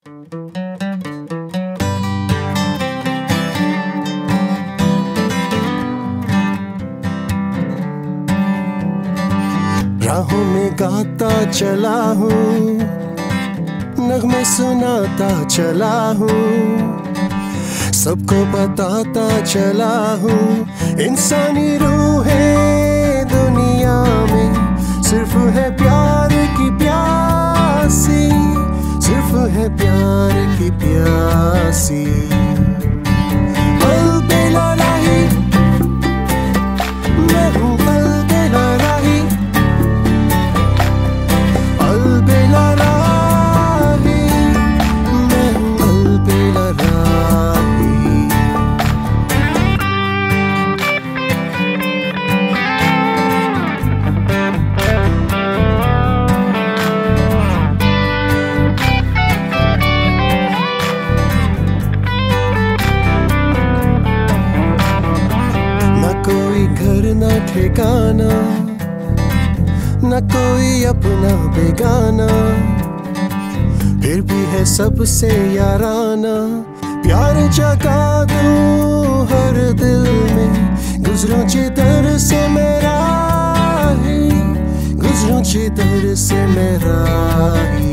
राहों में गाता चला हूँ, नगमे सुनाता चला हूँ, सबको बताता चला हूँ, इंसानी रूहें दुनिया में सिर्फ है प्यार की प्यासी, सिर्फ है प्यार की प्यासी। अलबेला राही, मैं हूँ अलबेला राही, अलबेला राही, मैं हूँ अलबेला राही। न कोई घर न ठिकाना, न कोई अपना बेगाना, फिर भी है सबसे याराना। प्यार जगा दूं हर दिल में, गुजरूं जिधर से मेरा ही, गुजरूं जिधर से मेरा ही।